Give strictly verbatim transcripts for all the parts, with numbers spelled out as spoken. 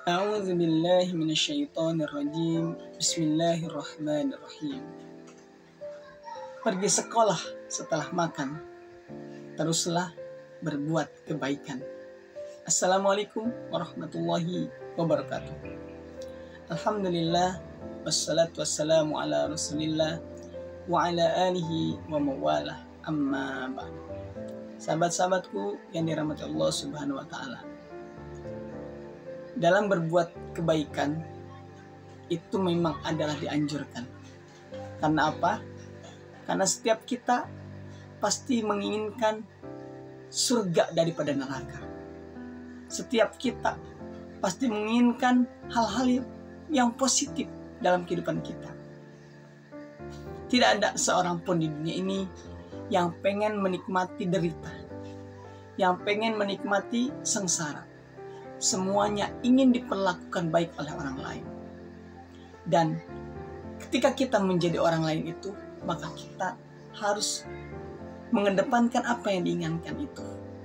A'udzu billahi minasyaitonir rajim. Bismillahirrahmanirrahim. Pergi sekolah setelah makan, teruslah berbuat kebaikan. Assalamualaikum warahmatullahi wabarakatuh. Alhamdulillah, wassalatu wassalamu ala rasulillah wa ala alihi wa mawalah, amma ba'd. Sahabat-sahabatku yang dirahmati Allah subhanahu wa ta'ala, dalam berbuat kebaikan itu memang adalah dianjurkan. Karena apa? Karena setiap kita pasti menginginkan surga daripada neraka. Setiap kita pasti menginginkan hal-hal yang positif dalam kehidupan kita. Tidak ada seorang pun di dunia ini yang pengen menikmati derita, yang pengen menikmati sengsara. Semuanya ingin diperlakukan baik oleh orang lain. Dan ketika kita menjadi orang lain itu, maka kita harus mengedepankan apa yang diinginkan itu.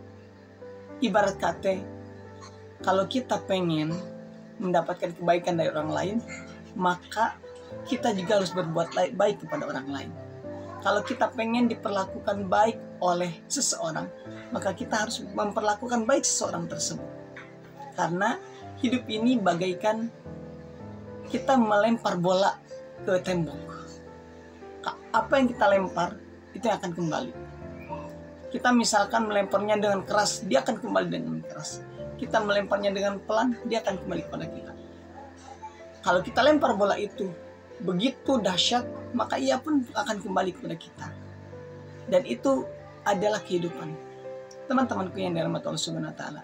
Ibarat kata, kalau kita pengen mendapatkan kebaikan dari orang lain, maka kita juga harus berbuat baik kepada orang lain. Kalau kita pengen diperlakukan baik oleh seseorang, maka kita harus memperlakukan baik seseorang tersebut. Karena hidup ini bagaikan kita melempar bola ke tembok. Apa yang kita lempar, itu yang akan kembali. Kita misalkan melemparnya dengan keras, dia akan kembali dengan keras. Kita melemparnya dengan pelan, dia akan kembali kepada kita. Kalau kita lempar bola itu begitu dahsyat, maka ia pun akan kembali kepada kita. Dan itu adalah kehidupan. Teman-temanku yang dirahmati Allah Subhanahu wa taala,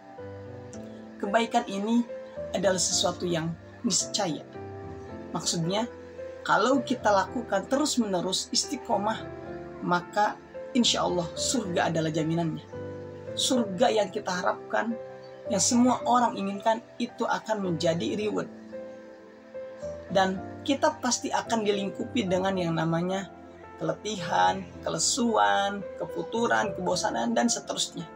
kebaikan ini adalah sesuatu yang niscaya. Maksudnya, kalau kita lakukan terus-menerus istiqomah, maka insya Allah surga adalah jaminannya. Surga yang kita harapkan, yang semua orang inginkan, itu akan menjadi reward. Dan kita pasti akan dilingkupi dengan yang namanya keletihan, kelesuan, kefuturan, kebosanan, dan seterusnya.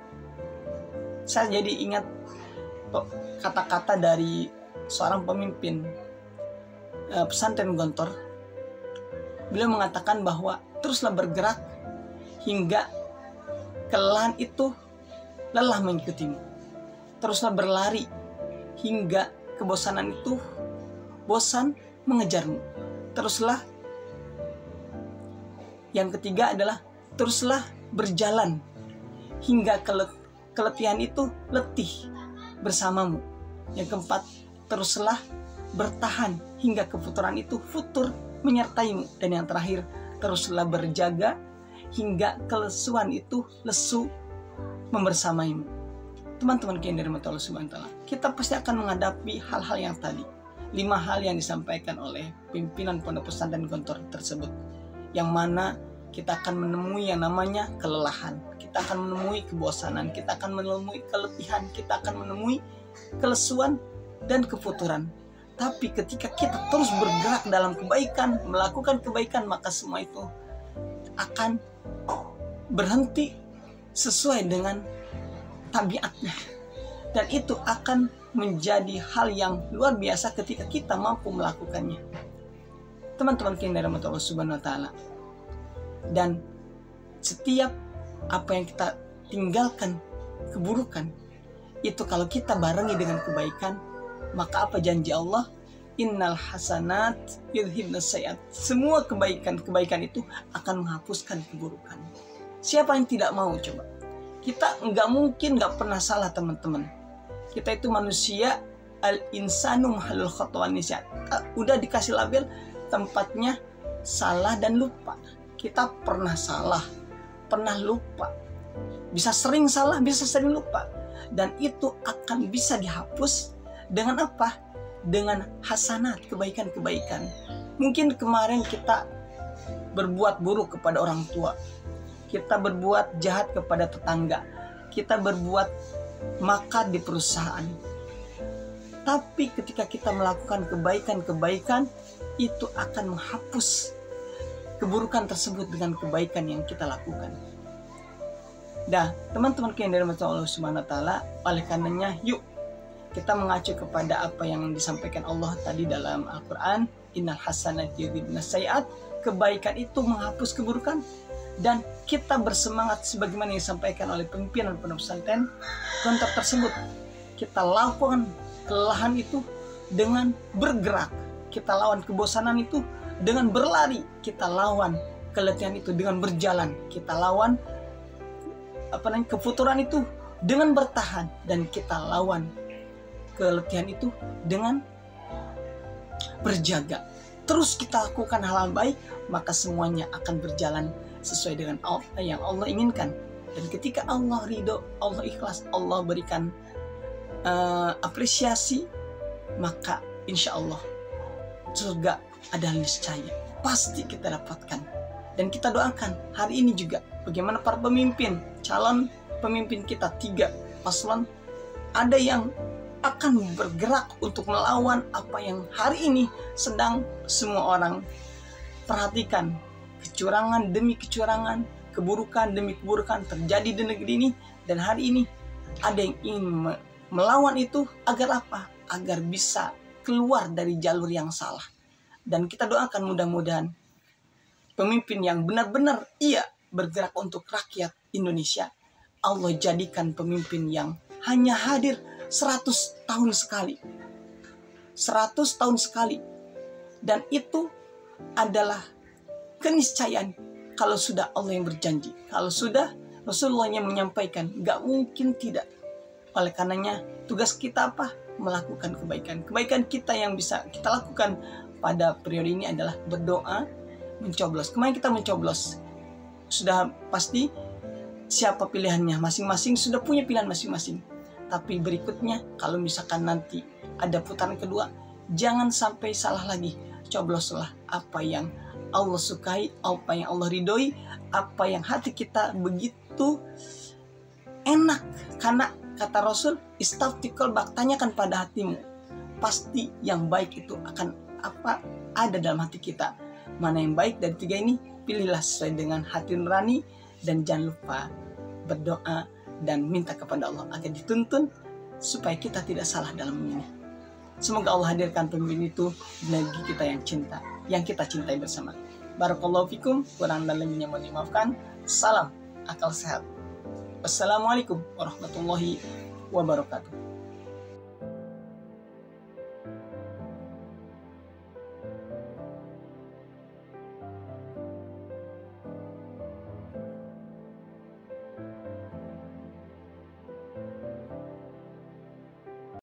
Saya jadi ingat kata-kata dari seorang pemimpin uh, pesantren Gontor. Beliau mengatakan bahwa teruslah bergerak hingga kelelahan itu lelah mengikutimu. Teruslah berlari hingga kebosanan itu bosan mengejarmu. Teruslah. Yang ketiga adalah teruslah berjalan hingga keletihan itu letih bersamamu. Yang keempat, teruslah bertahan hingga kefuturan itu futur menyertaimu. Dan yang terakhir, teruslah berjaga hingga kelesuan itu lesu membersamaimu. Teman-teman yang dirahmati Allah Subhanahu wa taala, kita pasti akan menghadapi hal-hal yang tadi. Lima hal yang disampaikan oleh pimpinan pondok pesantren Gontor tersebut, yang mana kita akan menemui yang namanya kelelahan, kita akan menemui kebosanan, kita akan menemui keletihan, kita akan menemui kelesuan dan kefuturan. Tapi ketika kita terus bergerak dalam kebaikan, melakukan kebaikan, maka semua itu akan berhenti sesuai dengan tabiatnya. Dan itu akan menjadi hal yang luar biasa ketika kita mampu melakukannya. Teman-teman yang dirahmati Allah Subhanahu wa taala, dan setiap apa yang kita tinggalkan keburukan itu, kalau kita barengi dengan kebaikan, maka apa janji Allah? Innal hasanat yudhibnas sayyiat. Semua kebaikan-kebaikan itu akan menghapuskan keburukan. Siapa yang tidak mau coba? Kita nggak mungkin nggak pernah salah, teman-teman. Kita itu manusia, al-insanu mahalul khata'wan nisyan. Udah dikasih label tempatnya salah dan lupa. Kita pernah salah, pernah lupa. Bisa sering salah, bisa sering lupa. Dan itu akan bisa dihapus dengan apa? Dengan hasanat, kebaikan-kebaikan. Mungkin kemarin kita berbuat buruk kepada orang tua, kita berbuat jahat kepada tetangga, kita berbuat makar di perusahaan. Tapi ketika kita melakukan kebaikan-kebaikan, itu akan menghapus keburukan tersebut dengan kebaikan yang kita lakukan. Dah, teman-teman yang dirahmati Allah Subhanahu wa taala, oleh karenanya yuk kita mengacu kepada apa yang disampaikan Allah tadi dalam Al-Quran, innal hasanati yudhibnas sayiat, kebaikan itu menghapus keburukan. Dan kita bersemangat sebagaimana yang disampaikan oleh pimpinan pondok pesantren, kontak tersebut kita lakukan kelelahan itu dengan bergerak, kita lawan kebosanan itu dengan berlari, kita lawan keletihan itu dengan berjalan, kita lawan apa namanya kefuturan itu dengan bertahan, dan kita lawan keletihan itu dengan berjaga. Terus kita lakukan hal-hal baik, maka semuanya akan berjalan sesuai dengan apa yang Allah inginkan. Dan ketika Allah ridho, Allah ikhlas, Allah berikan uh, apresiasi, maka insya Allah surga adalah niscaya, pasti kita dapatkan. Dan kita doakan hari ini juga bagaimana para pemimpin, calon pemimpin kita tiga paslon, ada yang akan bergerak untuk melawan apa yang hari ini sedang semua orang perhatikan. Kecurangan demi kecurangan, keburukan demi keburukan terjadi di negeri ini. Dan hari ini ada yang ingin melawan itu agar apa? Agar bisa keluar dari jalur yang salah. Dan kita doakan mudah-mudahan pemimpin yang benar-benar ia bergerak untuk rakyat Indonesia, Allah jadikan pemimpin yang hanya hadir seratus tahun sekali. seratus tahun sekali. Dan itu adalah keniscayaan kalau sudah Allah yang berjanji. Kalau sudah Rasulullah yang menyampaikan, gak mungkin tidak. Oleh karenanya tugas kita apa? Melakukan kebaikan. Kebaikan kita yang bisa kita lakukan pada periode ini adalah berdoa, mencoblos. Kemarin kita mencoblos. Sudah pasti siapa pilihannya. Masing-masing sudah punya pilihan masing-masing. Tapi berikutnya kalau misalkan nanti ada putaran kedua, jangan sampai salah lagi. Cobloslah apa yang Allah sukai, apa yang Allah ridhoi, apa yang hati kita begitu enak. Karena kata Rasul, istafti qalbak, tanyakan pada hatimu. Pasti yang baik itu akan apa ada dalam hati kita. Mana yang baik dari tiga ini, pilihlah sesuai dengan hati nurani. Dan jangan lupa berdoa dan minta kepada Allah agar dituntun supaya kita tidak salah dalam memilih. Semoga Allah hadirkan pemimpin itu di negeri kita yang cinta, yang kita cintai bersama. Barakallahu fikum, kurang dan lebihnya mohon dimaafkan. Salam akal sehat. Wassalamualaikum warahmatullahi wabarakatuh.